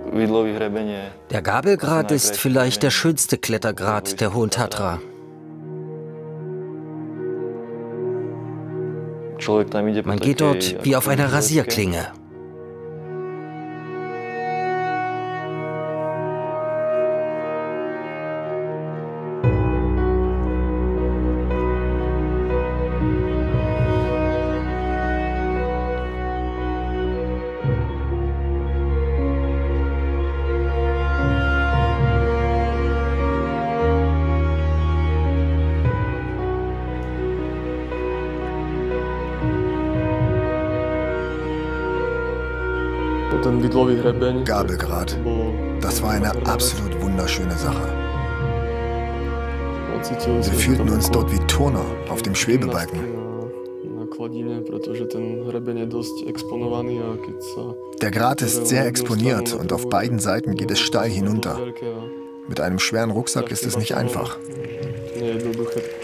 Der Gabelgrat ist vielleicht der schönste Klettergrat der Hohen Tatra. Man geht dort wie auf einer Rasierklinge. Gabelgrat. Das war eine absolut wunderschöne Sache. Wir fühlten uns dort wie Turner auf dem Schwebebalken. Der Grat ist sehr exponiert und auf beiden Seiten geht es steil hinunter. Mit einem schweren Rucksack ist es nicht einfach.